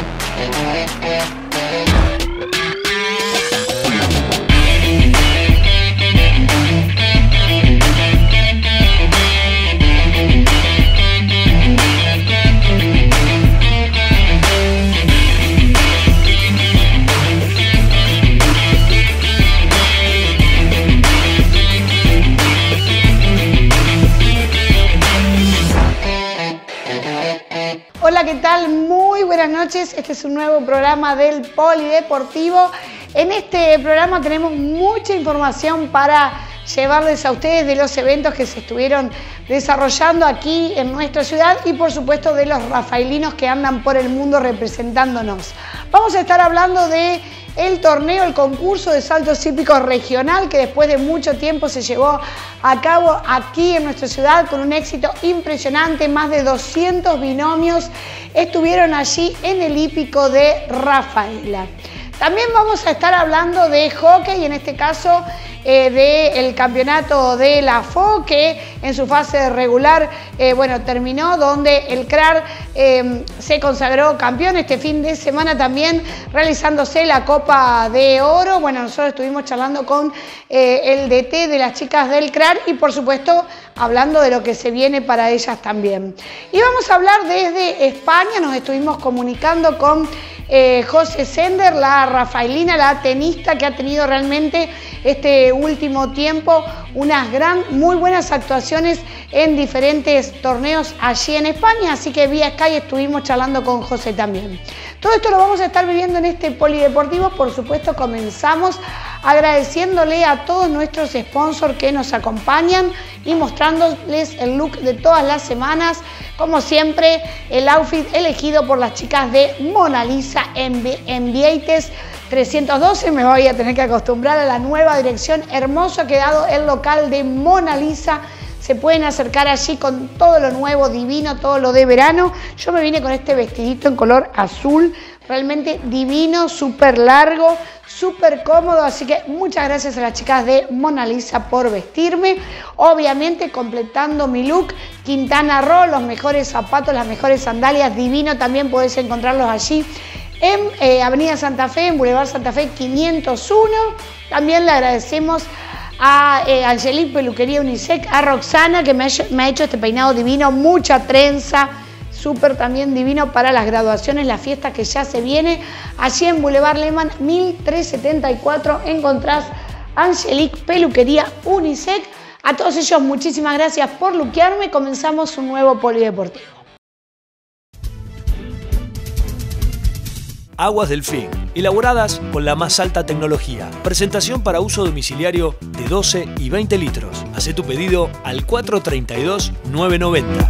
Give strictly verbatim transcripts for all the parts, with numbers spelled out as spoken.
Hola, ¿qué tal? Muy buenas noches. Este es un nuevo programa del Polideportivo. En este programa tenemos mucha información para llevarles a ustedes de los eventos que se estuvieron desarrollando aquí en nuestra ciudad y por supuesto de los rafaelinos que andan por el mundo representándonos. Vamos a estar hablando de el torneo, el concurso de saltos hípicos regional que después de mucho tiempo se llevó a cabo aquí en nuestra ciudad con un éxito impresionante. Más de doscientos binomios estuvieron allí en el hípico de Rafaela. También vamos a estar hablando de hockey, en este caso eh, del campeonato de la F O, que en su fase regular eh, bueno, terminó, donde el C R A R eh, se consagró campeón. Este fin de semana también realizándose la Copa de Oro. Bueno, nosotros estuvimos charlando con eh, el D T de las chicas del C R A R y por supuesto hablando de lo que se viene para ellas también. Y vamos a hablar desde España, nos estuvimos comunicando con Eh, José Sender, la rafaelina, la tenista que ha tenido realmente este último tiempo unas gran, muy buenas actuaciones en diferentes torneos allí en España, así que vía Sky estuvimos charlando con José también. Todo esto lo vamos a estar viviendo en este Polideportivo. Por supuesto, comenzamos agradeciéndole a todos nuestros sponsors que nos acompañan y mostrándoles el look de todas las semanas. Como siempre, el outfit elegido por las chicas de Mona Lisa en Vieites trescientos doce. Me voy a tener que acostumbrar a la nueva dirección. Hermoso ha quedado el local de Mona Lisa. Se pueden acercar allí con todo lo nuevo, divino, todo lo de verano. Yo me vine con este vestidito en color azul, realmente divino, súper largo, súper cómodo. Así que muchas gracias a las chicas de Mona Lisa por vestirme. Obviamente completando mi look, Quintana Roo, los mejores zapatos, las mejores sandalias, divino. También podés encontrarlos allí en eh, Avenida Santa Fe, en Boulevard Santa Fe quinientos uno. También le agradecemos a eh, Angelique Peluquería Unisec, a Roxana que me ha, hecho, me ha hecho este peinado divino, mucha trenza, súper también divino para las graduaciones, la fiesta que ya se viene. Allí en Boulevard Lehmann mil trescientos setenta y cuatro encontrás Angelique Peluquería Unisec. A todos ellos muchísimas gracias por luquearme. Comenzamos un nuevo Polideportivo. Aguas Delfín, elaboradas con la más alta tecnología. Presentación para uso domiciliario de doce y veinte litros. Hacé tu pedido al cuatro treinta y dos, nueve noventa.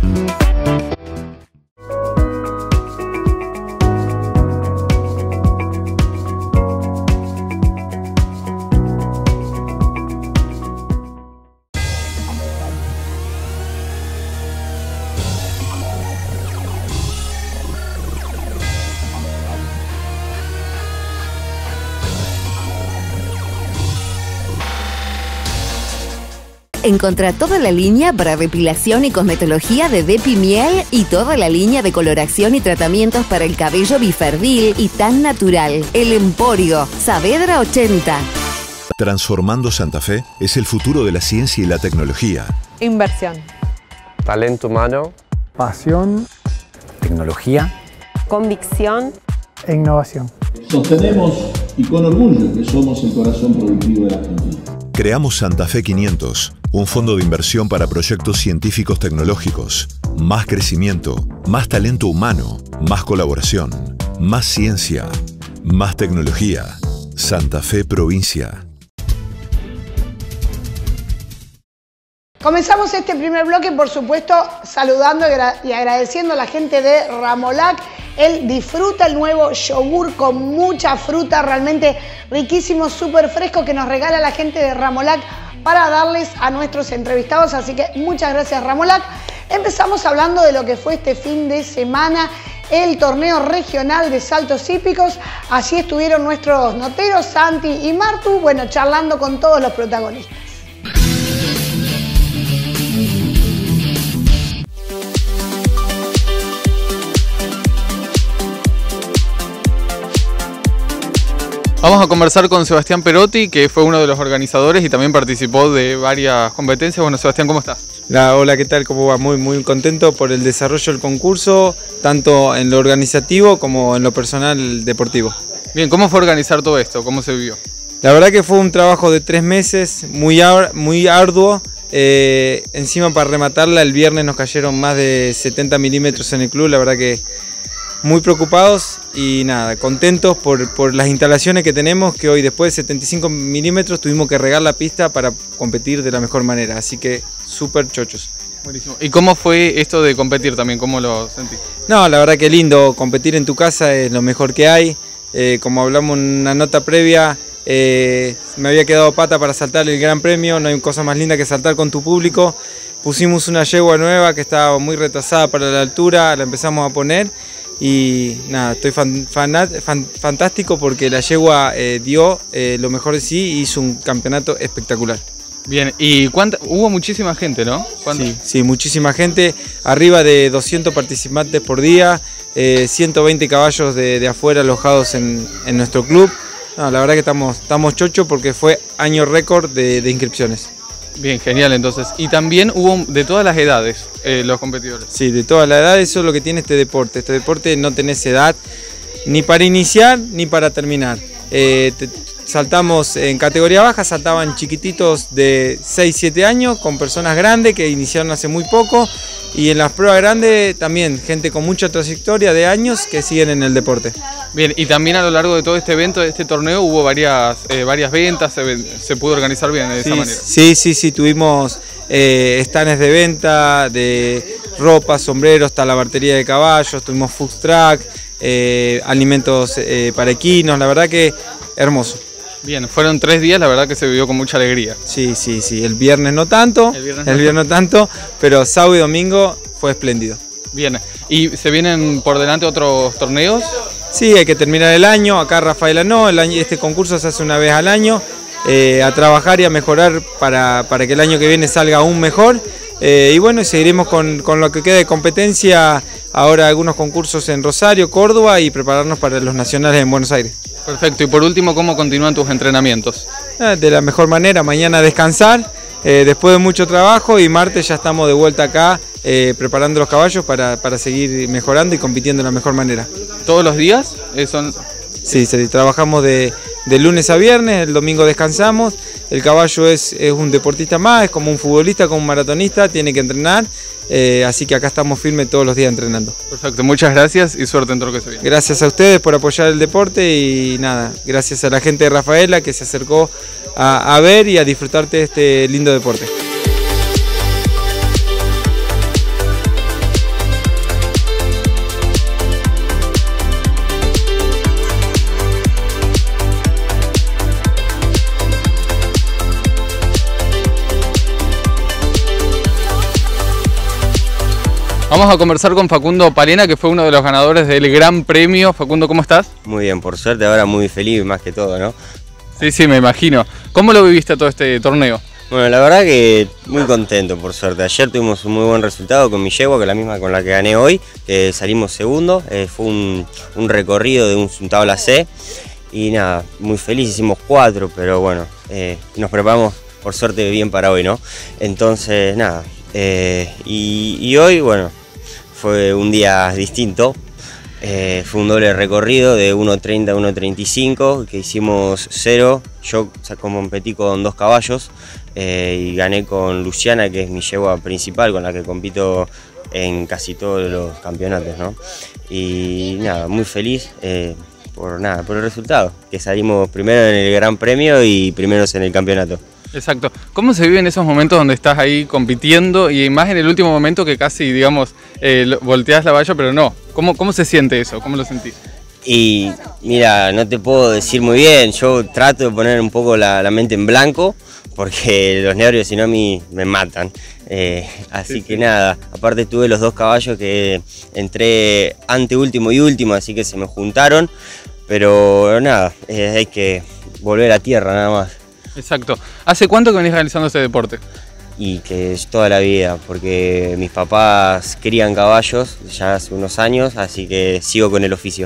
Encontrá toda la línea para depilación y cosmetología de Depi Miel y toda la línea de coloración y tratamientos para el cabello biferdil y tan natural. El Emporio, Saavedra ochenta. Transformando Santa Fe es el futuro de la ciencia y la tecnología. Inversión. Talento humano. Pasión. Tecnología. Convicción. E innovación. Sostenemos y con orgullo que somos el corazón productivo de la Argentina. Creamos Santa Fe quinientos, un fondo de inversión para proyectos científicos tecnológicos. Más crecimiento, más talento humano, más colaboración, más ciencia, más tecnología. Santa Fe Provincia. Comenzamos este primer bloque, por supuesto, saludando y agradeciendo a la gente de Ramolac. Él disfruta el nuevo yogur con mucha fruta, realmente riquísimo, súper fresco, que nos regala la gente de Ramolac para darles a nuestros entrevistados. Así que muchas gracias, Ramolac. Empezamos hablando de lo que fue este fin de semana, el torneo regional de saltos hípicos. Allí estuvieron nuestros noteros, Santi y Martu, bueno, charlando con todos los protagonistas. Vamos a conversar con Sebastián Perotti, que fue uno de los organizadores y también participó de varias competencias. Bueno, Sebastián, ¿cómo estás? Hola, hola, ¿qué tal? ¿Cómo va? Muy, muy contento por el desarrollo del concurso, tanto en lo organizativo como en lo personal deportivo. Bien, ¿cómo fue organizar todo esto? ¿Cómo se vivió? La verdad que fue un trabajo de tres meses, muy, ar muy arduo. Eh, encima, para rematarla, el viernes nos cayeron más de setenta milímetros en el club. La verdad que muy preocupados y nada, contentos por, por las instalaciones que tenemos, que hoy después de setenta y cinco milímetros tuvimos que regar la pista para competir de la mejor manera, así que súper chochos. Buenísimo. ¿Y cómo fue esto de competir también? ¿Cómo lo sentiste? No, la verdad que lindo, competir en tu casa es lo mejor que hay. Eh, como hablamos en una nota previa, eh, me había quedado pata para saltar el Gran Premio, no hay cosa más linda que saltar con tu público. Pusimos una yegua nueva que estaba muy retrasada para la altura, la empezamos a poner. Y nada, estoy fan, fan, fan, fantástico porque la yegua eh, dio eh, lo mejor de sí y hizo un campeonato espectacular. Bien, y cuánta, hubo muchísima gente, ¿no? Sí, sí, muchísima gente, arriba de doscientos participantes por día, eh, ciento veinte caballos de, de afuera alojados en, en nuestro club. No, la verdad que estamos, estamos chochos porque fue año récord de, de inscripciones. Bien, genial entonces. Y también hubo de todas las edades eh, los competidores. Sí, de todas las edades, eso es lo que tiene este deporte. Este deporte no tenés edad ni para iniciar ni para terminar. Eh, te, saltamos en categoría baja, saltaban chiquititos de seis siete años con personas grandes que iniciaron hace muy poco. Y en las pruebas grandes también gente con mucha trayectoria de años que siguen en el deporte. Bien, y también a lo largo de todo este evento, de este torneo, hubo varias, eh, varias ventas, se, se pudo organizar bien de sí, esa manera. Sí, sí, sí, tuvimos eh, stands de venta, de ropa, sombreros, talabartería de caballos, tuvimos food truck, eh, alimentos eh, para equinos, la verdad que hermoso. Bien, fueron tres días, la verdad que se vivió con mucha alegría. Sí, sí, sí, el viernes no tanto, el viernes, el viernes no tanto, pero sábado y domingo fue espléndido. Bien, ¿y se vienen por delante otros torneos? Sí, hay que terminar el año, acá Rafaela no, el año, este concurso se hace una vez al año, eh, a trabajar y a mejorar para, para que el año que viene salga aún mejor. Eh, y bueno, seguiremos con, con lo que queda de competencia, ahora algunos concursos en Rosario, Córdoba y prepararnos para los nacionales en Buenos Aires. Perfecto, y por último, ¿cómo continúan tus entrenamientos? De la mejor manera, mañana descansar, eh, después de mucho trabajo, y martes ya estamos de vuelta acá eh, preparando los caballos para, para seguir mejorando y compitiendo de la mejor manera. ¿Todos los días? Eh, son... Sí, sí, trabajamos de, de lunes a viernes, el domingo descansamos. El caballo es, es un deportista más, es como un futbolista, como un maratonista, tiene que entrenar. Eh, así que acá estamos firmes todos los días entrenando. Perfecto, muchas gracias y suerte en todo lo que se viene. Gracias a ustedes por apoyar el deporte y nada, gracias a la gente de Rafaela que se acercó a, a ver y a disfrutar de este lindo deporte. Vamos a conversar con Facundo Palena, que fue uno de los ganadores del Gran Premio. Facundo, ¿cómo estás? Muy bien, por suerte, ahora muy feliz más que todo, ¿no? Sí, sí, me imagino. ¿Cómo lo viviste todo este torneo? Bueno, la verdad que muy contento, por suerte. Ayer tuvimos un muy buen resultado con mi yegua, que es la misma con la que gané hoy. Eh, salimos segundo, eh, fue un, un recorrido de un, un tabla C. Y nada, muy feliz, hicimos cuatro, pero bueno, eh, nos preparamos por suerte bien para hoy, ¿no? Entonces, nada, eh, y, y hoy, bueno, fue un día distinto, eh, fue un doble recorrido de uno treinta a uno treinta y cinco, que hicimos cero, yo competí con dos caballos eh, y gané con Luciana, que es mi yegua principal, con la que compito en casi todos los campeonatos, ¿no? Y nada, muy feliz eh, por, nada, por el resultado, que salimos primero en el Gran Premio y primeros en el campeonato. Exacto. ¿Cómo se viven esos momentos donde estás ahí compitiendo y más en el último momento que casi, digamos, eh, volteas la valla, pero no? ¿Cómo, cómo se siente eso? ¿Cómo lo sentís? Y mira, no te puedo decir muy bien, yo trato de poner un poco la, la mente en blanco, porque los nervios si no a mí me matan. Eh, así sí, que sí. Nada, aparte tuve los dos caballos que entré anteúltimo y último, así que se me juntaron, pero nada, eh, hay que volver a tierra nada más. Exacto. ¿Hace cuánto que venís realizando este deporte? Y que es toda la vida, porque mis papás crían caballos ya hace unos años, así que sigo con el oficio.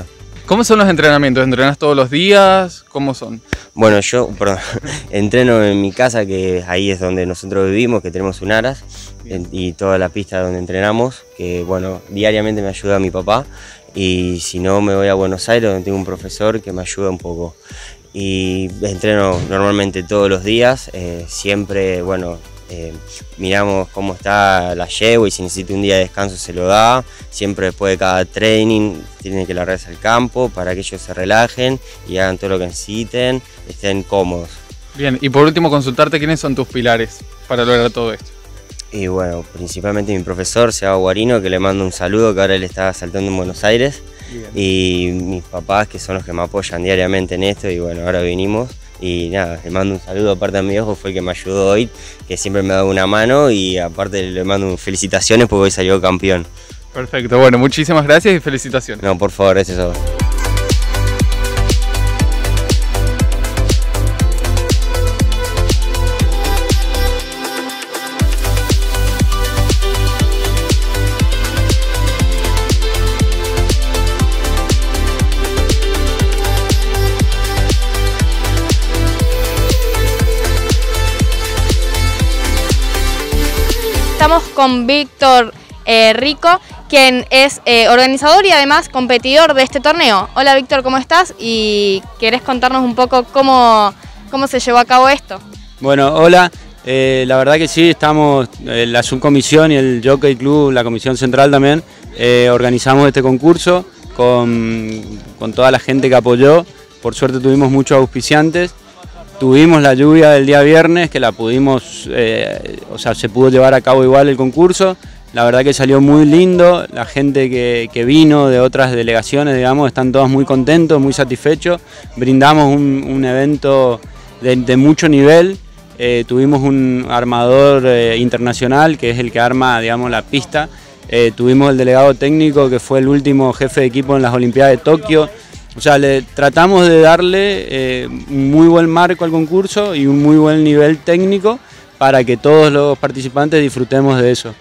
¿Cómo son los entrenamientos? ¿Entrenas todos los días? ¿Cómo son? Bueno, yo perdón, entreno en mi casa, que ahí es donde nosotros vivimos, que tenemos un aras, en, y toda la pista donde entrenamos, que bueno, diariamente me ayuda mi papá, y si no me voy a Buenos Aires, donde tengo un profesor que me ayuda un poco. Y entreno normalmente todos los días, eh, siempre, bueno, eh, miramos cómo está la yegua y si necesita un día de descanso se lo da. Siempre después de cada training tienen que largarse al campo para que ellos se relajen y hagan todo lo que necesiten, estén cómodos. Bien, y por último consultarte quiénes son tus pilares para lograr todo esto. Y bueno, principalmente mi profesor, Seba Guarino, que le mando un saludo, que ahora él está saltando en Buenos Aires. Bien. Y mis papás, que son los que me apoyan diariamente en esto, y bueno, ahora vinimos. Y nada, le mando un saludo, aparte a mi viejo, fue el que me ayudó hoy, que siempre me ha dado una mano, y aparte le mando felicitaciones porque hoy salió campeón. Perfecto, bueno, muchísimas gracias y felicitaciones. No, por favor, gracias a vos. Estamos con Víctor eh, Rico, quien es eh, organizador y además competidor de este torneo. Hola Víctor, ¿cómo estás? Y ¿querés contarnos un poco cómo, cómo se llevó a cabo esto? Bueno, hola. Eh, la verdad que sí, estamos, eh, la subcomisión y el Jockey Club, la comisión central también, eh, organizamos este concurso con, con toda la gente que apoyó. Por suerte tuvimos muchos auspiciantes. Tuvimos la lluvia del día viernes, que la pudimos, eh, o sea, se pudo llevar a cabo igual el concurso. La verdad que salió muy lindo, la gente que, que vino de otras delegaciones, digamos, están todos muy contentos, muy satisfechos. Brindamos un, un evento de, de mucho nivel, eh, tuvimos un armador eh, internacional, que es el que arma, digamos, la pista. Eh, tuvimos el delegado técnico, que fue el último jefe de equipo en las Olimpiadas de Tokio. O sea, le tratamos de darle eh, un muy buen marco al concurso y un muy buen nivel técnico para que todos los participantes disfrutemos de eso.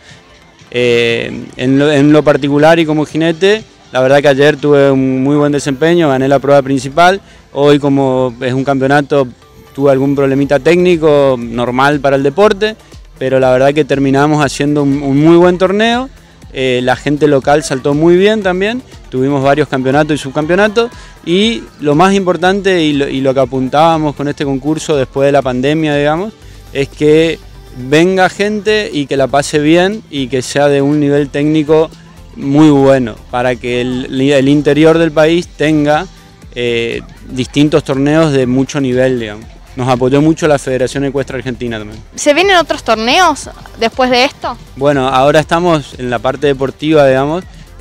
Eh, en, lo, en lo particular y como jinete, la verdad que ayer tuve un muy buen desempeño, gané la prueba principal. Hoy, como es un campeonato, tuve algún problemita técnico normal para el deporte, pero la verdad que terminamos haciendo un, un muy buen torneo. Eh, la gente local saltó muy bien también, tuvimos varios campeonatos y subcampeonatos, y lo más importante y lo, y lo que apuntábamos con este concurso después de la pandemia, digamos, es que venga gente y que la pase bien y que sea de un nivel técnico muy bueno, para que el, el interior del país tenga eh, distintos torneos de mucho nivel, digamos. Nos apoyó mucho la Federación Ecuestre Argentina también. ¿Se vienen otros torneos después de esto? Bueno, ahora estamos en la parte deportiva, digamos.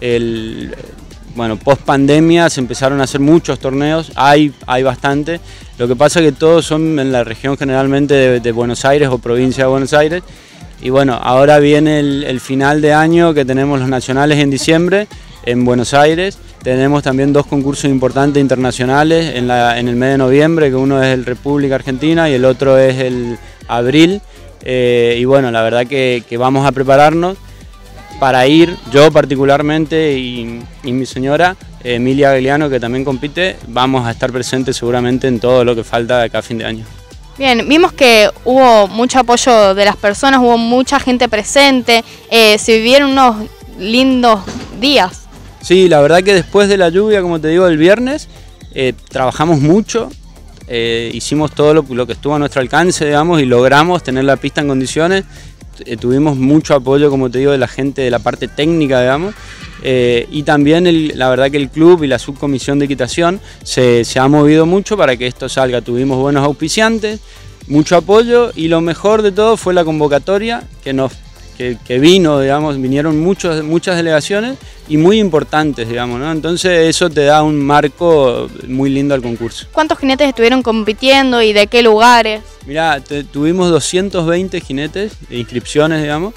El, bueno, post pandemia se empezaron a hacer muchos torneos, hay, hay bastante. Lo que pasa es que todos son en la región generalmente de, de Buenos Aires o provincia de Buenos Aires. Y bueno, ahora viene el, el final de año, que tenemos los nacionales en diciembre en Buenos Aires. Tenemos también dos concursos importantes internacionales en, la, en el mes de noviembre, que uno es el República Argentina y el otro es el Abril. Eh, y bueno, la verdad que, que vamos a prepararnos para ir, yo particularmente y, y mi señora, Emilia Gagliano, que también compite, vamos a estar presentes seguramente en todo lo que falta de acá a fin de año. Bien, vimos que hubo mucho apoyo de las personas, hubo mucha gente presente, eh, se vivieron unos lindos días. Sí, la verdad que después de la lluvia, como te digo, el viernes, eh, trabajamos mucho, eh, hicimos todo lo, lo que estuvo a nuestro alcance, digamos, y logramos tener la pista en condiciones. Eh, tuvimos mucho apoyo, como te digo, de la gente de la parte técnica, digamos, eh, y también el, la verdad que el club y la subcomisión de equitación se, se ha movido mucho para que esto salga. Tuvimos buenos auspiciantes, mucho apoyo, y lo mejor de todo fue la convocatoria que nos Que, que vino, digamos, vinieron muchos, muchas delegaciones y muy importantes, digamos, ¿no? Entonces eso te da un marco muy lindo al concurso. ¿Cuántos jinetes estuvieron compitiendo y de qué lugares? Mirá, te, tuvimos doscientos veinte jinetes de inscripciones, digamos.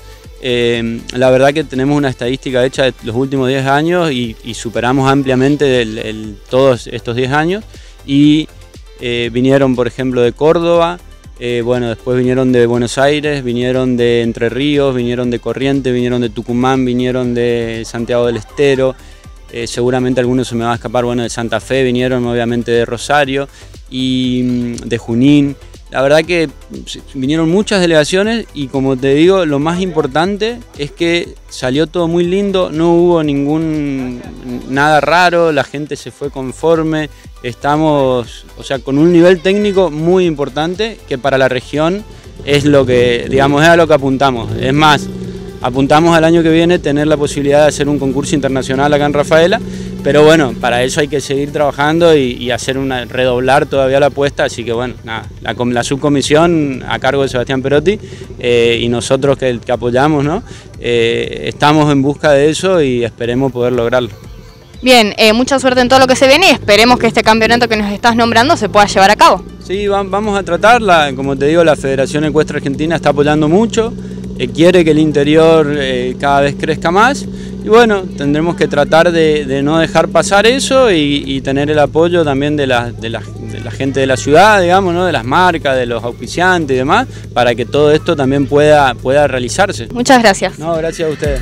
Eh, la verdad que tenemos una estadística hecha de los últimos diez años y, y superamos ampliamente el, el, todos estos diez años. Y eh, vinieron, por ejemplo, de Córdoba. Eh, bueno, después vinieron de Buenos Aires, vinieron de Entre Ríos, vinieron de Corrientes, vinieron de Tucumán, vinieron de Santiago del Estero. eh, seguramente algunos se me va a escapar, bueno, de Santa Fe, vinieron obviamente de Rosario y de Junín. La verdad que vinieron muchas delegaciones y como te digo, lo más importante es que salió todo muy lindo, no hubo ningún nada raro, la gente se fue conforme, estamos, o sea, con un nivel técnico muy importante que para la región es lo que, digamos, es a lo que apuntamos. Es más, apuntamos al año que viene tener la posibilidad de hacer un concurso internacional acá en Rafaela, pero bueno, para eso hay que seguir trabajando y, y hacer una, redoblar todavía la apuesta, así que bueno, nada, la, la subcomisión a cargo de Sebastián Perotti eh, y nosotros que, que apoyamos, ¿no? Eh, estamos en busca de eso y esperemos poder lograrlo. Bien, eh, mucha suerte en todo lo que se viene y esperemos que este campeonato que nos estás nombrando se pueda llevar a cabo. Sí, va, vamos a tratarla, como te digo, la Federación Ecuestre Argentina está apoyando mucho, eh, quiere que el interior eh, cada vez crezca más. Y bueno, tendremos que tratar de, de no dejar pasar eso y, y tener el apoyo también de la, de, la, de la gente de la ciudad, digamos, ¿no? De las marcas, de los auspiciantes y demás, para que todo esto también pueda, pueda realizarse. Muchas gracias. No, gracias a ustedes.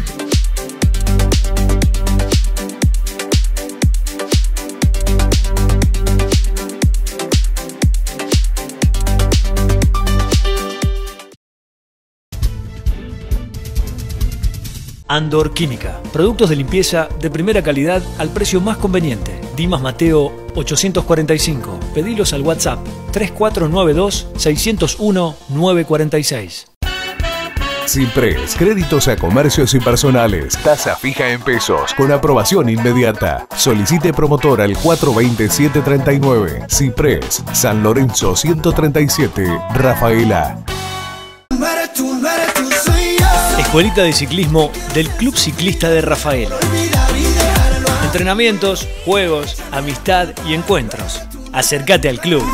Andor Química, productos de limpieza de primera calidad al precio más conveniente. Dimas Mateo ochocientos cuarenta y cinco. Pedilos al WhatsApp tres cuatro nueve dos, seis cero uno, nueve cuatro seis. Ciprés, créditos a comercios y personales, tasa fija en pesos, con aprobación inmediata. Solicite promotor al cuatro dos cero, siete tres nueve. Ciprés, San Lorenzo ciento treinta y siete, Rafaela. Escuelita de ciclismo del Club Ciclista de Rafaela. Entrenamientos, juegos, amistad y encuentros. Acércate al club.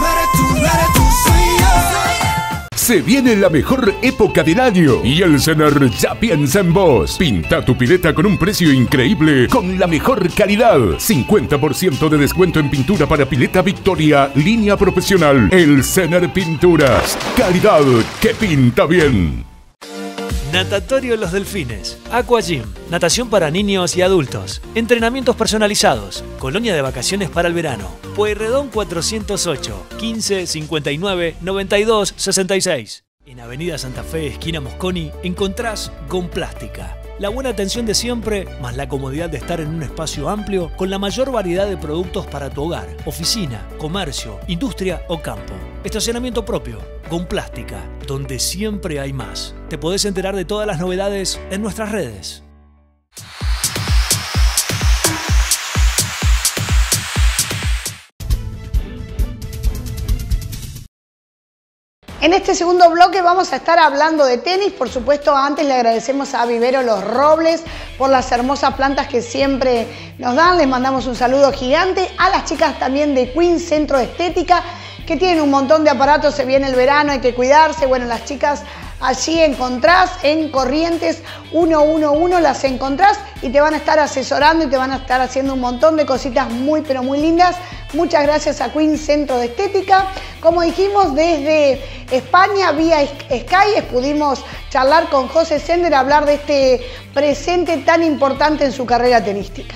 Se viene la mejor época del año y el Sener ya piensa en vos. Pinta tu pileta con un precio increíble con la mejor calidad. cincuenta por ciento de descuento en pintura para pileta Victoria, línea profesional. El Sener Pinturas. Calidad que pinta bien. Natatorio Los Delfines, Aqua Gym, natación para niños y adultos, entrenamientos personalizados, colonia de vacaciones para el verano, Pueyrredón cuatrocientos ocho, quince, cincuenta y nueve, noventa y dos, sesenta y seis. En Avenida Santa Fe, esquina Mosconi, encontrás Gomplástica. La buena atención de siempre, más la comodidad de estar en un espacio amplio con la mayor variedad de productos para tu hogar, oficina, comercio, industria o campo. Estacionamiento propio, Gomplástica, donde siempre hay más. Te podés enterar de todas las novedades en nuestras redes. En este segundo bloque vamos a estar hablando de tenis. Por supuesto, antes le agradecemos a Vivero Los Robles por las hermosas plantas que siempre nos dan. Les mandamos un saludo gigante a las chicas también de Queen Centro de Estética, que tienen un montón de aparatos. Se viene el verano, hay que cuidarse. Bueno, las chicas allí encontrás en Corrientes ciento once, las encontrás y te van a estar asesorando y te van a estar haciendo un montón de cositas muy pero muy lindas. Muchas gracias a Queen Centro de Estética. Como dijimos, desde España vía Skype pudimos charlar con José Sender, hablar de este presente tan importante en su carrera tenística.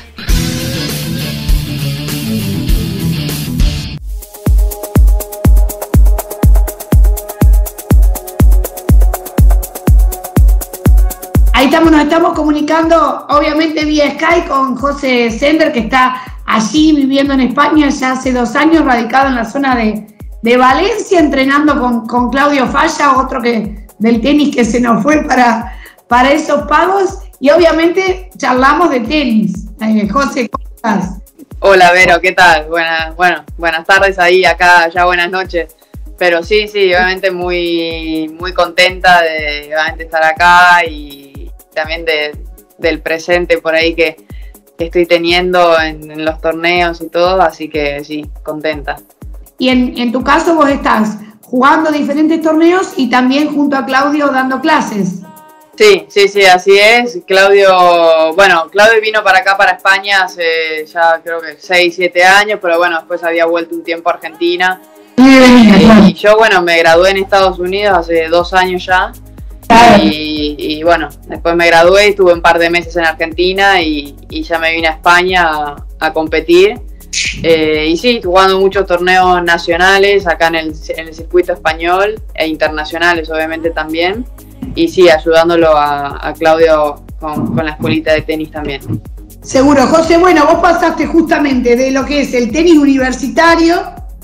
Ahí estamos, nos estamos comunicando obviamente vía Skype con José Sender, que está allí viviendo en España ya hace dos años, radicado en la zona de, de Valencia, entrenando con, con Claudio Falla, otro que del tenis que se nos fue para, para esos pagos, y obviamente charlamos de tenis. Eh, José, ¿cómo estás? Hola Vero, ¿qué tal? Buenas, bueno, buenas tardes ahí, acá ya buenas noches. Pero sí, sí, obviamente muy, muy contenta de obviamente estar acá y también de, del presente por ahí que, que estoy teniendo en, en los torneos y todo, así que sí, contenta. Y en, en tu caso vos estás jugando diferentes torneos y también junto a Claudio dando clases. Sí, sí, sí, así es. Claudio, bueno, Claudio vino para acá, para España, hace ya creo que seis, siete años, pero bueno, después había vuelto un tiempo a Argentina. Y, y yo, bueno, me gradué en Estados Unidos hace dos años ya. Y, y bueno, después me gradué, estuve un par de meses en Argentina y, y ya me vine a España a, a competir. Eh, y sí, jugando muchos torneos nacionales acá en el, en el circuito español e internacionales obviamente también. Y sí, ayudándolo a, a Claudio con, con la escuelita de tenis también. Seguro, José. Bueno, vos pasaste justamente de lo que es el tenis universitario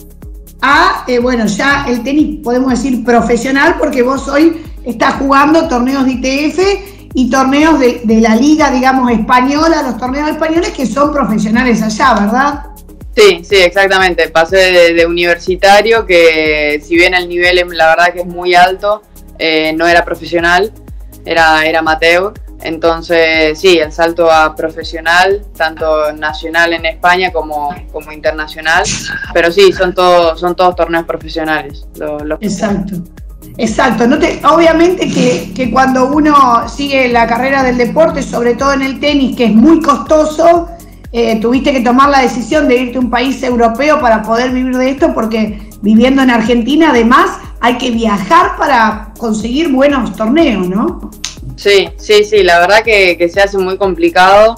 a, eh, bueno, ya el tenis podemos decir profesional, porque vos hoy estás jugando torneos de I T F y torneos de, de la liga, digamos, española, los torneos españoles que son profesionales allá, ¿verdad? Sí, sí, exactamente. Pasé de, de universitario, que si bien el nivel es, la verdad que es muy alto, eh, no era profesional, era, era amateur. Entonces, sí, el salto a profesional, tanto nacional en España como, como internacional, pero sí, son todos, son todos torneos profesionales. Los, los Exacto, exacto. No te, obviamente que, que cuando uno sigue la carrera del deporte, sobre todo en el tenis, que es muy costoso, eh, tuviste que tomar la decisión de irte a un país europeo para poder vivir de esto, porque viviendo en Argentina, además, hay que viajar para conseguir buenos torneos, ¿no? Sí, sí, sí, la verdad que, que se hace muy complicado.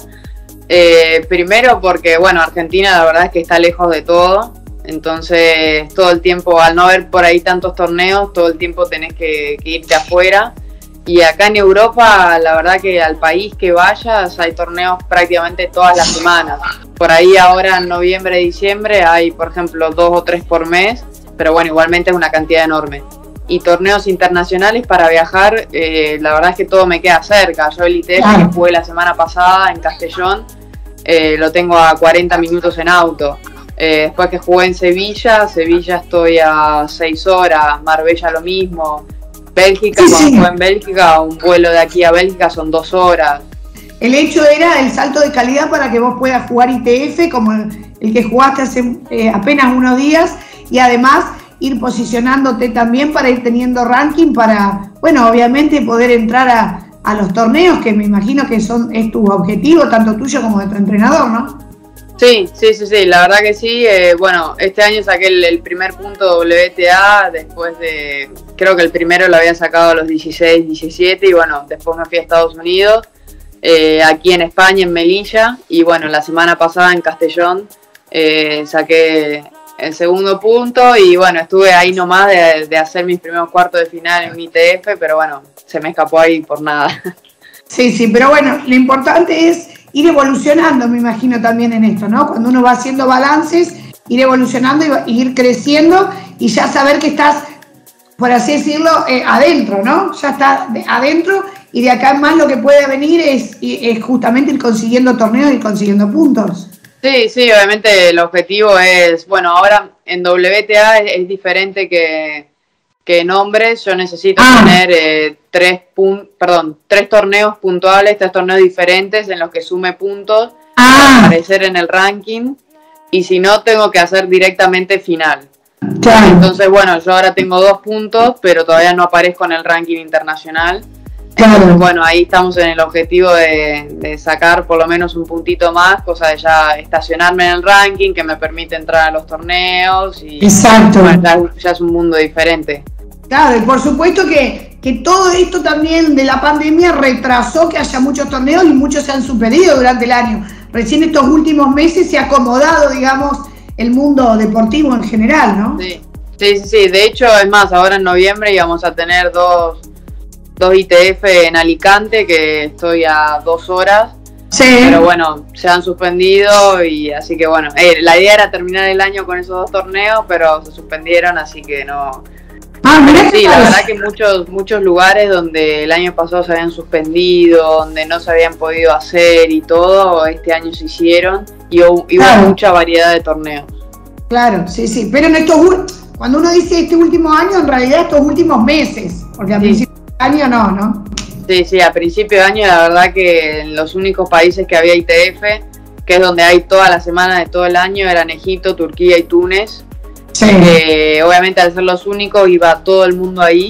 Eh, primero porque, bueno, Argentina la verdad es que está lejos de todo. Entonces, todo el tiempo, al no haber por ahí tantos torneos, todo el tiempo tenés que, que irte afuera. Y acá en Europa, la verdad que al país que vayas, hay torneos prácticamente todas las semanas. Por ahí ahora en noviembre, diciembre, hay, por ejemplo, dos o tres por mes. Pero bueno, igualmente es una cantidad enorme. Y torneos internacionales para viajar, eh, la verdad es que todo me queda cerca. Yo el I T F que jugué la semana pasada en Castellón, eh, lo tengo a cuarenta minutos en auto. Eh, después que jugué en Sevilla, Sevilla estoy a seis horas, Marbella lo mismo. Bélgica, sí, cuando sí. jugué en Bélgica, un vuelo de aquí a Bélgica son dos horas. El hecho era el salto de calidad para que vos puedas jugar I T F como el, el que jugaste hace eh, apenas unos días, y además ir posicionándote también para ir teniendo ranking para, bueno, obviamente poder entrar a, a los torneos, que me imagino que son es tu objetivo, tanto tuyo como de tu entrenador, ¿no? Sí, sí, sí, sí, la verdad que sí. Eh, bueno, este año saqué el, el primer punto W T A después de, creo que el primero lo había sacado a los dieciséis, diecisiete, y bueno, después me fui a Estados Unidos, eh, aquí en España, en Melilla, y bueno, la semana pasada en Castellón eh, saqué el segundo punto, y bueno, estuve ahí nomás de, de hacer mis primeros cuartos de final en mi I T F, pero bueno, se me escapó ahí por nada. Sí, sí, pero bueno, lo importante es ir evolucionando, me imagino, también en esto, ¿no? Cuando uno va haciendo balances, ir evolucionando y ir creciendo y ya saber que estás, por así decirlo, eh, adentro, ¿no? Ya estás de, adentro, y de acá en más lo que puede venir es, es justamente ir consiguiendo torneos y consiguiendo puntos. Sí, sí, obviamente el objetivo es, bueno, ahora en W T A es, es diferente que, que en hombres. Yo necesito ah. tener eh, tres, pun perdón, tres torneos puntuales, tres torneos diferentes en los que sume puntos ah. para aparecer en el ranking, y si no, tengo que hacer directamente final. Claro. Entonces, bueno, yo ahora tengo dos puntos, pero todavía no aparezco en el ranking internacional. Claro. Entonces, bueno, ahí estamos en el objetivo de, de sacar por lo menos un puntito más, cosa de ya estacionarme en el ranking, que me permite entrar a los torneos. Y exacto. Bueno, ya, ya es un mundo diferente. Claro, y por supuesto que, que todo esto también de la pandemia retrasó que haya muchos torneos, y muchos se han suspendido durante el año. Recién estos últimos meses se ha acomodado, digamos, el mundo deportivo en general, ¿no? Sí, sí, sí, sí. De hecho, es más, ahora en noviembre íbamos a tener dos... dos I T F en Alicante, que estoy a dos horas, sí. Pero bueno, se han suspendido, y así que bueno, eh, la idea era terminar el año con esos dos torneos, pero se suspendieron, así que no. Ah, pero sí, la verdad que muchos muchos lugares donde el año pasado se habían suspendido, donde no se habían podido hacer y todo, este año se hicieron, y hubo, claro. hubo mucha variedad de torneos. Claro, sí, sí, pero en estos, cuando uno dice este último año, en realidad estos últimos meses, porque al sí. principio año no, ¿no? Sí, sí, a principio de año la verdad que en los únicos países que había I T F, que es donde hay toda la semana de todo el año, eran Egipto, Turquía y Túnez. Sí. Eh, obviamente al ser los únicos iba todo el mundo ahí,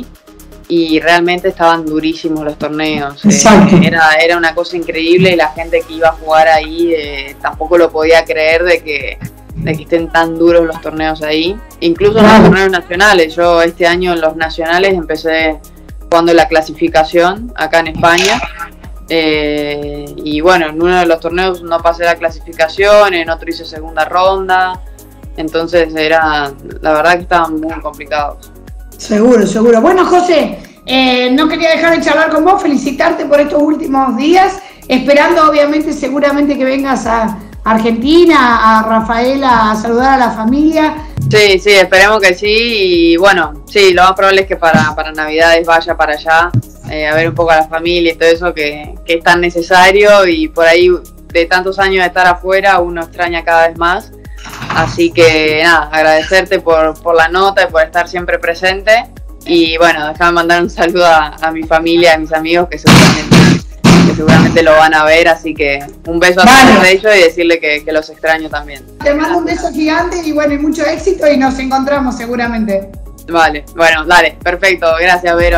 y realmente estaban durísimos los torneos. Eh, era, era una cosa increíble, y la gente que iba a jugar ahí eh, tampoco lo podía creer de que, de que estén tan duros los torneos ahí. Incluso en los torneos nacionales. Yo este año en los nacionales empecé jugando la clasificación acá en España. Eh, y bueno, en uno de los torneos no pasé la clasificación, en otro hice segunda ronda, entonces era, la verdad que estaban muy complicados. Seguro, seguro. Bueno, José, eh, no quería dejar de charlar con vos, felicitarte por estos últimos días, esperando obviamente seguramente que vengas a Argentina, a Rafaela, a saludar a la familia. Sí, sí, esperemos que sí, y bueno, sí, lo más probable es que para, para Navidades vaya para allá, eh, a ver un poco a la familia y todo eso que, que es tan necesario, y por ahí de tantos años de estar afuera uno extraña cada vez más, así que nada, agradecerte por, por la nota y por estar siempre presente, y bueno, déjame mandar un saludo a, a mi familia, a mis amigos que seguramente, que seguramente lo van a ver, así que un beso a todos de ellos y decirle que, que los extraño también. Te mando un beso gigante y bueno, y mucho éxito y nos encontramos seguramente. Vale, bueno, dale, perfecto, gracias Vero.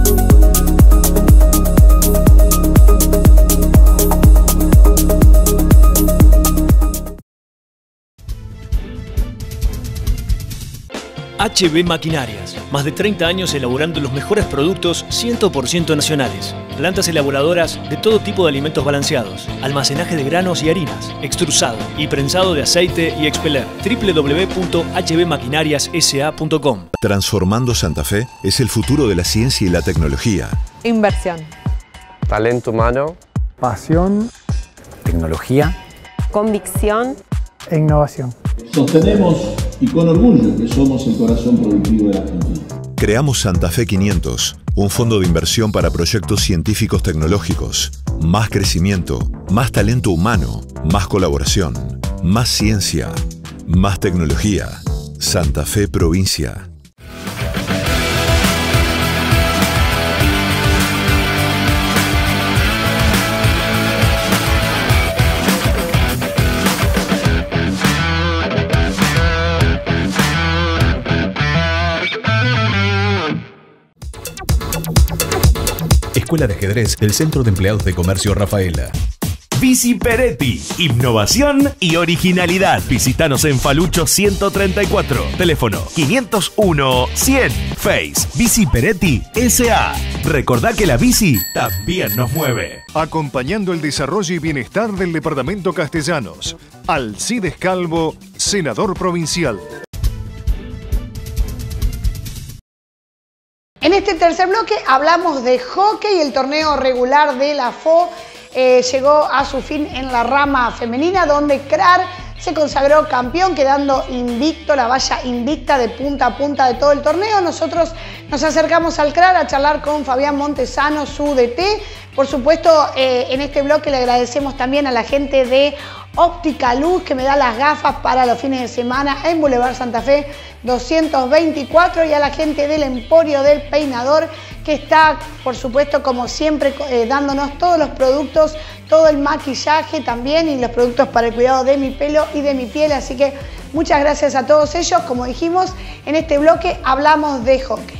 H B Maquinarias, más de treinta años elaborando los mejores productos cien por ciento nacionales. Plantas elaboradoras de todo tipo de alimentos balanceados, almacenaje de granos y harinas, extrusado y prensado de aceite y expeler. doble u doble u doble u punto h b maquinarias s a punto com. Transformando Santa Fe es el futuro de la ciencia y la tecnología. Inversión. Talento humano. Pasión. Tecnología. Convicción. E innovación. Sostenemos y con orgullo que somos el corazón productivo de la Argentina. Creamos Santa Fe quinientos, un fondo de inversión para proyectos científicos tecnológicos. Más crecimiento, más talento humano, más colaboración, más ciencia, más tecnología. Santa Fe Provincia. Escuela de Ajedrez del Centro de Empleados de Comercio Rafaela. Bici Peretti, innovación y originalidad. Visítanos en Falucho ciento treinta y cuatro. Teléfono quinientos uno cien. Face Bici Peretti S A. Recordá que la bici también nos mueve. Acompañando el desarrollo y bienestar del departamento Castellanos. Alcides Calvo, senador provincial. En este tercer bloque hablamos de hockey. El torneo regular de la F O eh, llegó a su fin en la rama femenina, donde C R A R se consagró campeón, quedando invicto, la valla invicta de punta a punta de todo el torneo. Nosotros nos acercamos al C R A R a charlar con Fabián Montesano, su D T. Por supuesto, eh, en este bloque le agradecemos también a la gente de Óptica Luz, que me da las gafas para los fines de semana en Boulevard Santa Fe doscientos veinticuatro, y a la gente del Emporio del Peinador, que está, por supuesto, como siempre, eh, dándonos todos los productos, todo el maquillaje también, y los productos para el cuidado de mi pelo y de mi piel. Así que muchas gracias a todos ellos. Como dijimos, en este bloque hablamos de hockey.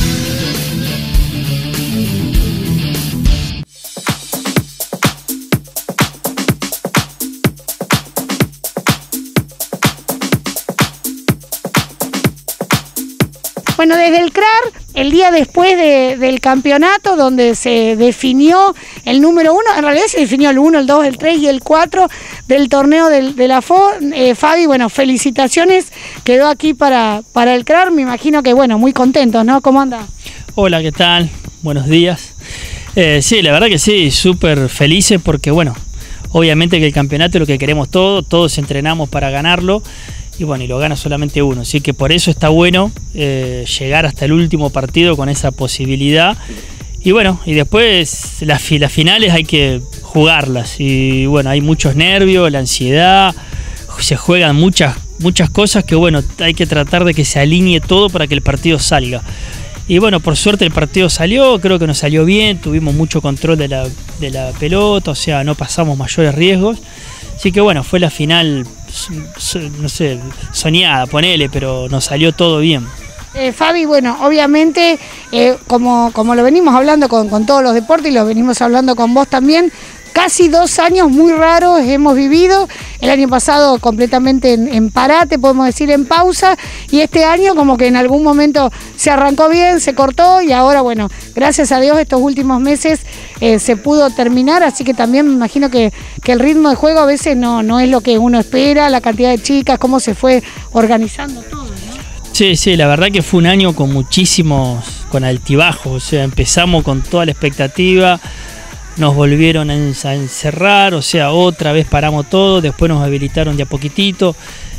Bueno, desde el C R A R, el día después de, del campeonato, donde se definió el número uno, en realidad se definió el uno, el dos, el tres y el cuatro del torneo del, de la F O. Eh, Fabi, bueno, felicitaciones, quedó aquí para, para el C R A R, me imagino que, bueno, muy contentos, ¿no? ¿Cómo anda? Hola, ¿qué tal? Buenos días. Eh, sí, la verdad que sí, súper felices porque, bueno, obviamente que el campeonato es lo que queremos todos, todos entrenamos para ganarlo. Y bueno, y lo gana solamente uno, así que por eso está bueno eh, llegar hasta el último partido con esa posibilidad. Y bueno, y después las, las finales hay que jugarlas, y bueno, hay muchos nervios, la ansiedad, se juegan muchas, muchas cosas que bueno, hay que tratar de que se alinee todo para que el partido salga. Y bueno, por suerte el partido salió, creo que nos salió bien, tuvimos mucho control de la, de la pelota, o sea, no pasamos mayores riesgos. Así que bueno, fue la final, no sé, soñada, ponele, pero nos salió todo bien. Eh, Fabi, bueno, obviamente, eh, como, como lo venimos hablando con, con todos los deportes y lo venimos hablando con vos también, casi dos años muy raros hemos vivido. El año pasado completamente en, en parate, podemos decir en pausa, y este año como que en algún momento se arrancó bien, se cortó y ahora, bueno, gracias a Dios estos últimos meses eh, se pudo terminar, así que también me imagino que, que el ritmo de juego a veces no, no es lo que uno espera, la cantidad de chicas, cómo se fue organizando todo, ¿no? Sí, sí, la verdad que fue un año con muchísimos, con altibajos, o sea, empezamos con toda la expectativa, nos volvieron a encerrar, o sea, otra vez paramos todo, después nos habilitaron de a poquitito.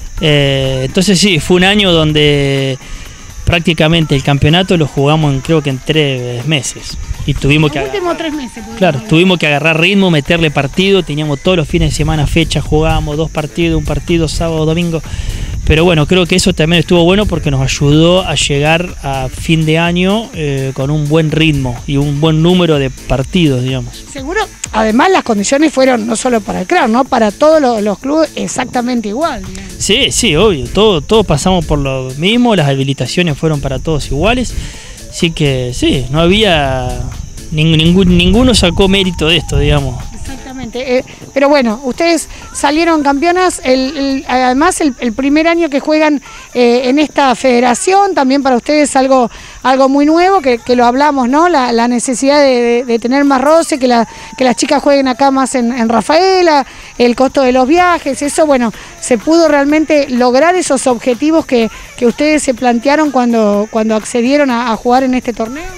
Eh, entonces sí, fue un año donde prácticamente el campeonato lo jugamos en, creo que en tres meses. Y tuvimos que Los últimos tres meses. Claro, tuvimos que agarrar ritmo, meterle partido, teníamos todos los fines de semana fecha, jugábamos dos partidos, un partido sábado, domingo. Pero bueno, creo que eso también estuvo bueno porque nos ayudó a llegar a fin de año eh, con un buen ritmo y un buen número de partidos, digamos. Seguro, además las condiciones fueron no solo para el C R A R, ¿no? Para todos los, los clubes exactamente igual, digamos. Sí, sí, obvio, todos todo pasamos por lo mismo, las habilitaciones fueron para todos iguales, así que sí, no había, ningún, ninguno sacó mérito de esto, digamos. Exactamente, eh, pero bueno, ustedes salieron campeonas, el, el, además el, el primer año que juegan eh, en esta federación, también para ustedes algo, algo muy nuevo, que, que lo hablamos, ¿no? La, la necesidad de, de, de tener más roce, que, la, que las chicas jueguen acá más en, en Rafaela, el costo de los viajes, eso, bueno, se pudo realmente lograr esos objetivos que, que ustedes se plantearon cuando, cuando accedieron a, a jugar en este torneo.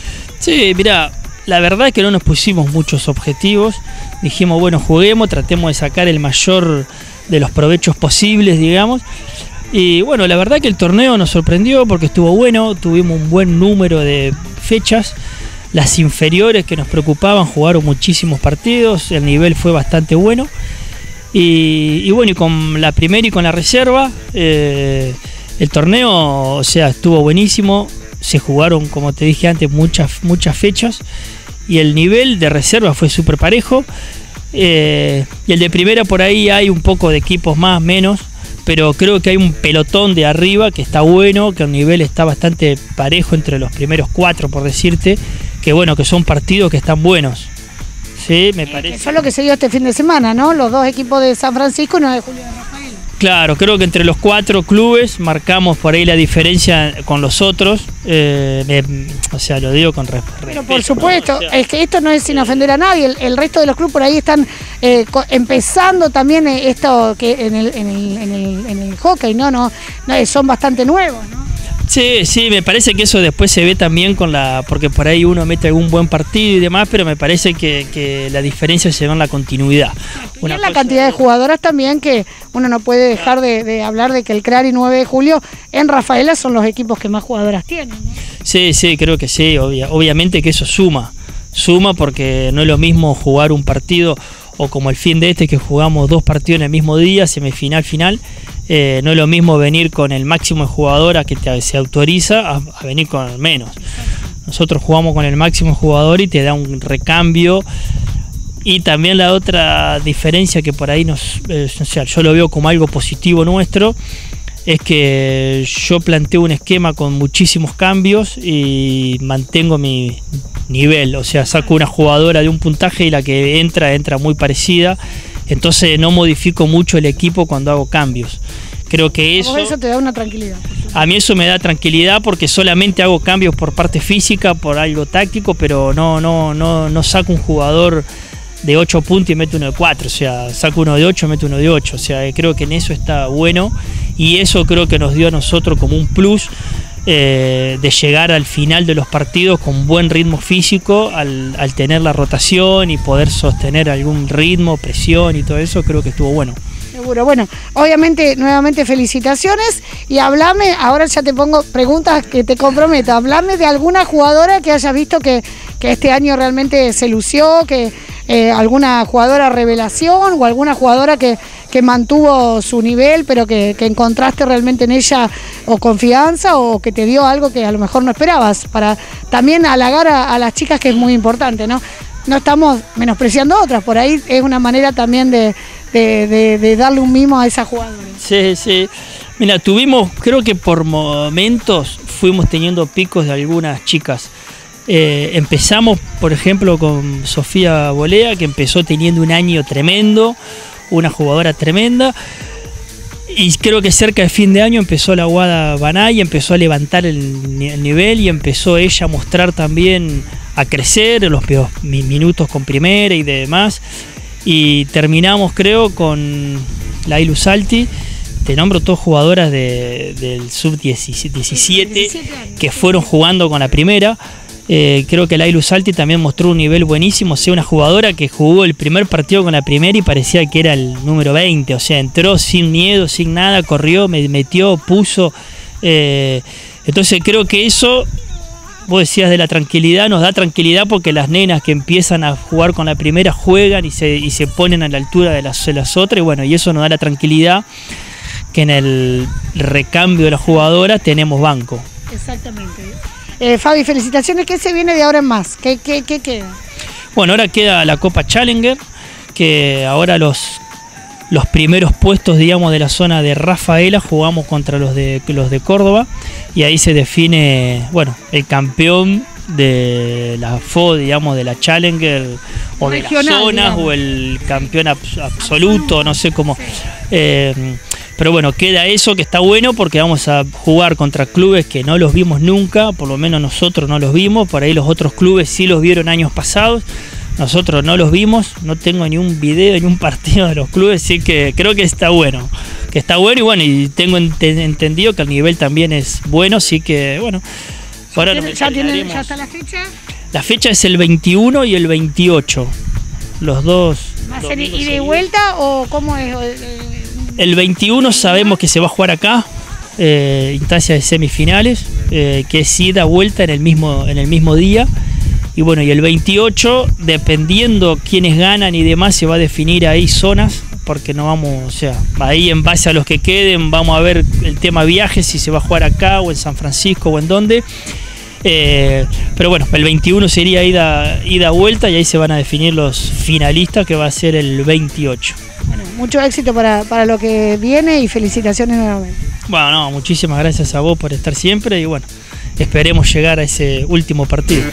Sí, mira, la verdad es que no nos pusimos muchos objetivos, dijimos, bueno, juguemos, tratemos de sacar el mayor de los provechos posibles, digamos, y bueno, la verdad que el torneo nos sorprendió porque estuvo bueno, tuvimos un buen número de fechas, las inferiores que nos preocupaban jugaron muchísimos partidos, el nivel fue bastante bueno, y, y bueno, y con la primera y con la reserva, eh, el torneo, o sea, estuvo buenísimo. Se jugaron, como te dije antes, muchas, muchas fechas y el nivel de reserva fue súper parejo. Eh, y el de primera por ahí hay un poco de equipos más, menos, pero creo que hay un pelotón de arriba que está bueno, que el nivel está bastante parejo entre los primeros cuatro, por decirte, que bueno, que son partidos que están buenos. Sí, me parece. Eso es lo que se dio este fin de semana, ¿no? Los dos equipos de San Francisco y nueve de Julio de Rafaela. Claro, creo que entre los cuatro clubes marcamos por ahí la diferencia con los otros. Eh, me, o sea, lo digo con respeto. Pero por supuesto, o sea, es que esto no es sin ofender a nadie. El, el resto de los clubes por ahí están eh, empezando también esto que en el, en el, en el, en el hockey, ¿no? No, no son bastante nuevos, ¿no? Sí, sí, me parece que eso después se ve también con la, porque por ahí uno mete algún buen partido y demás, pero me parece que, que la diferencia se ve en la continuidad. Y en la cantidad de jugadoras también, que uno no puede dejar de, de hablar de que el C R A R y nueve de Julio en Rafaela son los equipos que más jugadoras tienen, ¿no? Sí, sí, creo que sí, obvia, obviamente que eso suma, suma porque no es lo mismo jugar un partido o como el fin de este que jugamos dos partidos en el mismo día, semifinal, final. Eh, no es lo mismo venir con el máximo de jugadora que te, se autoriza a, a venir con el menos. Nosotros jugamos con el máximo jugador y te da un recambio. Y también la otra diferencia que por ahí nos, eh, o sea, yo lo veo como algo positivo nuestro, es que yo planteo un esquema con muchísimos cambios y mantengo mi nivel, o sea, saco una jugadora de un puntaje y la que entra, entra muy parecida. Entonces no modifico mucho el equipo cuando hago cambios. Creo que eso... Eso te da una tranquilidad. A mí eso me da tranquilidad porque solamente hago cambios por parte física, por algo táctico, pero no, no, no, no saco un jugador de ocho puntos y meto uno de cuatro. O sea, saco uno de ocho y meto uno de ocho. O sea, creo que en eso está bueno y eso creo que nos dio a nosotros como un plus eh, de llegar al final de los partidos con buen ritmo físico, al, al tener la rotación y poder sostener algún ritmo, presión y todo eso, creo que estuvo bueno. Seguro, bueno, obviamente nuevamente felicitaciones y hablame, ahora ya te pongo preguntas que te comprometo, hablame de alguna jugadora que hayas visto que, que este año realmente se lució, que eh, alguna jugadora revelación o alguna jugadora que, que mantuvo su nivel pero que, que encontraste realmente en ella o confianza o que te dio algo que a lo mejor no esperabas, para también halagar a, a las chicas, que es muy importante, ¿no? No estamos menospreciando a otras, por ahí es una manera también de, de, de, de darle un mimo a esa jugadora. Sí, sí. Mira, tuvimos, creo que por momentos fuimos teniendo picos de algunas chicas. Eh, empezamos, por ejemplo, con Sofía Bolea, que empezó teniendo un año tremendo, una jugadora tremenda. Y creo que cerca de fin de año empezó la Guada Banay, empezó a levantar el, el nivel y empezó ella a mostrar también, a crecer en los peores minutos con primera y demás. Y terminamos, creo, con la Ilu Salti. Te nombro todas jugadoras de, del sub diecisiete que fueron jugando con la primera. Eh, creo que Lailu Salti también mostró un nivel buenísimo, o sea, una jugadora que jugó el primer partido con la primera y parecía que era el número veinte, o sea, entró sin miedo, sin nada, corrió, me metió, puso. Eh, entonces creo que eso, vos decías de la tranquilidad, nos da tranquilidad porque las nenas que empiezan a jugar con la primera juegan y se, y se ponen a la altura de las, de las otras, y bueno, y eso nos da la tranquilidad que en el recambio de la jugadora tenemos banco. Exactamente. Eh, Fabi, felicitaciones. ¿Qué se viene de ahora en más? ¿Qué, qué, qué queda? Bueno, ahora queda la Copa Challenger, que ahora los, los primeros puestos, digamos, de la zona de Rafaela jugamos contra los de, los de Córdoba, y ahí se define, bueno, el campeón de la F O, digamos, de la Challenger, o de regional, las zonas, digamos, o el campeón abs absoluto, no sé cómo. Sí. Eh, Pero bueno, queda eso, que está bueno porque vamos a jugar contra clubes que no los vimos nunca, por lo menos nosotros no los vimos, por ahí los otros clubes sí los vieron años pasados, nosotros no los vimos, no tengo ni un video ni un partido de los clubes, así que creo que está bueno, que está bueno y bueno, y tengo ent entendido que el nivel también es bueno, así que bueno. Ahora ¿Ya, ya, tiene, ¿Ya está la fecha? La fecha es el veintiuno y el veintiocho, los dos. ¿Va a ser ida y vuelta o cómo es? El veintiuno sabemos que se va a jugar acá, eh, instancia de semifinales, eh, que es ida vuelta en el mismo en el mismo día. Y bueno, y el veintiocho, dependiendo quiénes ganan y demás, se va a definir ahí zonas, porque no vamos, o sea, ahí en base a los que queden, vamos a ver el tema viajes, si se va a jugar acá o en San Francisco o en dónde. Eh, pero bueno, el veintiuno sería ida, ida vuelta y ahí se van a definir los finalistas, que va a ser el veintiocho. Bueno, mucho éxito para, para lo que viene y felicitaciones nuevamente. Bueno, no, muchísimas gracias a vos por estar siempre y bueno, esperemos llegar a ese último partido.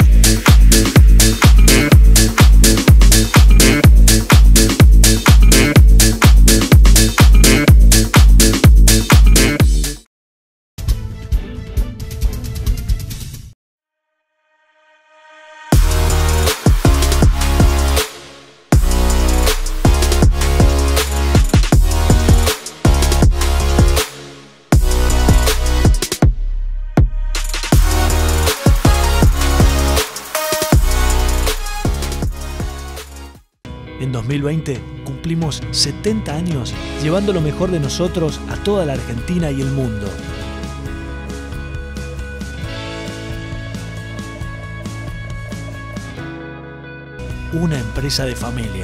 En dos mil veinte cumplimos setenta años llevando lo mejor de nosotros a toda la Argentina y el mundo. Una empresa de familia.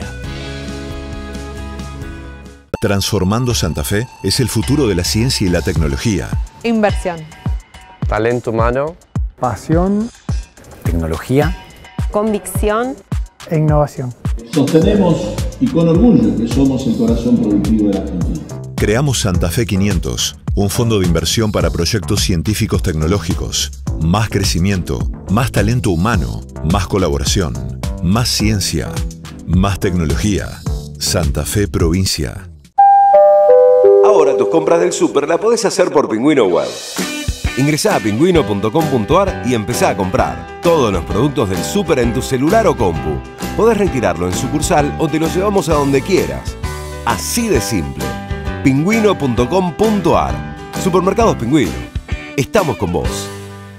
Transformando Santa Fe es el futuro de la ciencia y la tecnología. Inversión. Talento humano. Pasión. Tecnología. Convicción. E innovación. Sostenemos y con orgullo que somos el corazón productivo de la Argentina. Creamos Santa Fe quinientos, un fondo de inversión para proyectos científicos tecnológicos. Más crecimiento, más talento humano, más colaboración, más ciencia, más tecnología. Santa Fe Provincia. Ahora tus compras del súper las podés hacer por Pingüino Web. Ingresá a pingüino punto com punto ar y empezá a comprar todos los productos del súper en tu celular o compu. Podés retirarlo en sucursal o te lo llevamos a donde quieras. Así de simple. pingüino punto com punto ar. Supermercados Pingüino. Estamos con vos.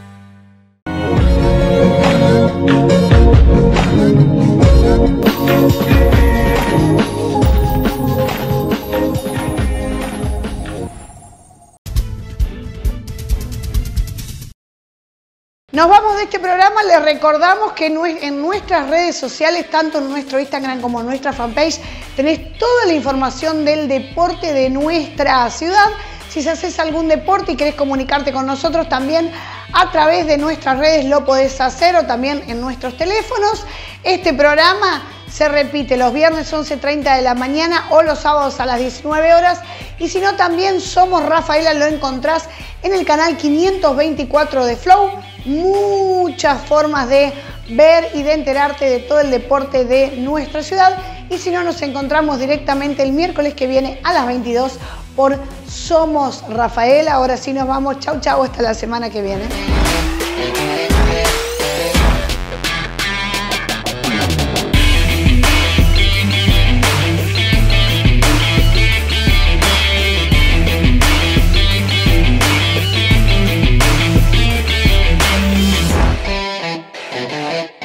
Nos vamos de este programa, les recordamos que en nuestras redes sociales, tanto en nuestro Instagram como en nuestra fanpage, tenés toda la información del deporte de nuestra ciudad. Si haces algún deporte y querés comunicarte con nosotros también a través de nuestras redes lo podés hacer o también en nuestros teléfonos. Este programa se repite los viernes once treinta de la mañana o los sábados a las diecinueve horas Y si no, también Somos Rafaela lo encontrás en el canal quinientos veinticuatro de Flow. Muchas formas de ver y de enterarte de todo el deporte de nuestra ciudad. Y si no, nos encontramos directamente el miércoles que viene a las veintidós por Somos Rafaela. Ahora sí nos vamos. Chau, chau. Hasta la semana que viene. Thank you.